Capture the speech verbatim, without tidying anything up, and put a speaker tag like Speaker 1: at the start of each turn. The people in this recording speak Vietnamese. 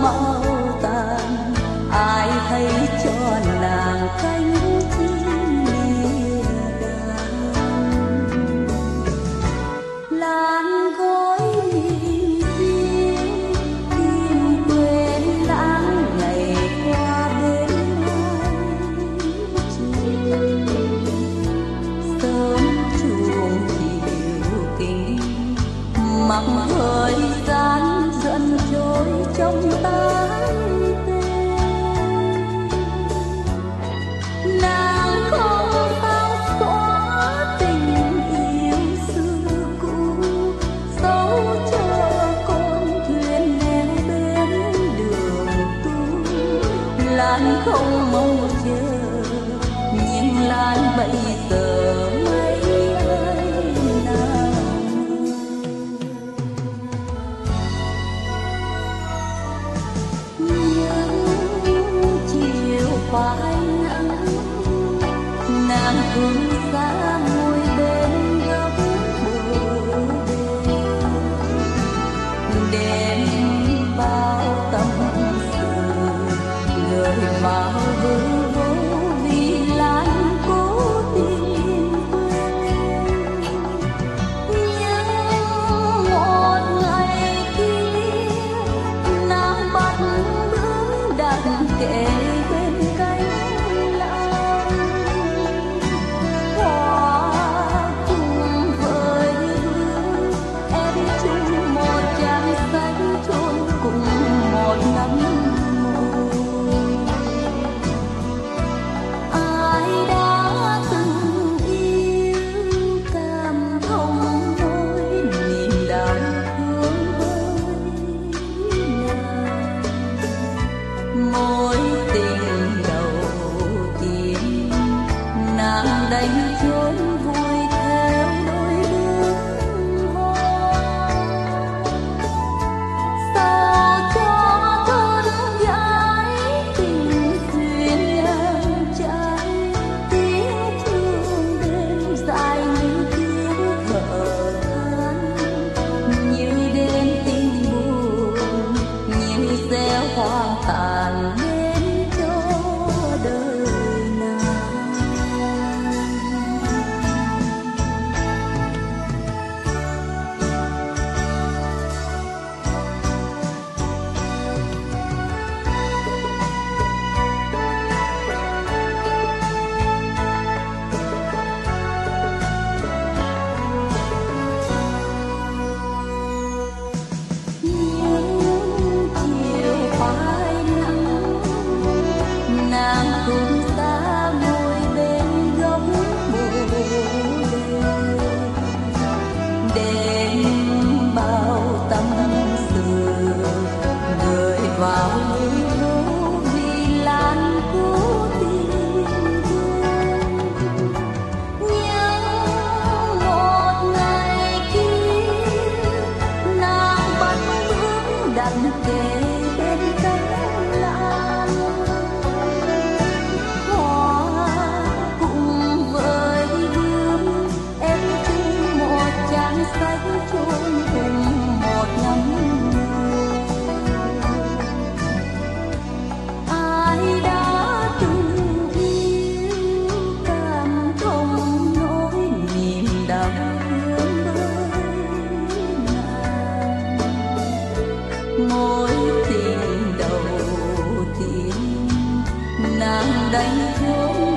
Speaker 1: mau tàn, ai thấy cho nàng cánh chim lìa đàn. Lan gói niềm riêng tìm quên lãng ngày qua bên hai chiều. Sớm chuông chiều kinh mặc thời gian dần trôi trong tán tê. Nàng không sao xóa tình yêu xưa cũ, dấu chờ con thuyền neo bên đường tu. Lan không mong chờ nhưng Lan bây giờ mấy ai nào. Những chiều phai nắng nàng thương xa ngồi bên góc bờ đê. Đêm bao tâm sự người mà hư vô vì Lan cố tìm quên. Nhưng một ngày kia nàng bắt bướm đặt kề bên cánh lan. Hoa cùng với hương em chung một tràng xanh chôn cùng một nắm môi. Ai đã từng yêu cảm thông nỗi niềm đau thương với nàng. Mối tình đầu tiên nàng đánh chốn vui theo đôi bướm hoa. Sao cho thân gái tình duyên ngang trái, tiếng chuông đêm dài như tiếng thở than. Như đêm tình buồn như gieo hoang tàn đến cho đời nàng. Những chiều phai nắng nàng cùng ta ngồi bên góc bồ đề. Đêm bao tâm sự người vào hư vô vì Lan cố tìm quên. Nhưng một ngày kia nàng bắt bướm đặt kề bên cánh lan. Hoa cùng với bướm em chung một tràng xanh chôn cùng một nắm môi. Ai đã từng yêu cảm thông nỗi niềm đau thương với nàng. Mối tình đầu tiên nàng đánh chốn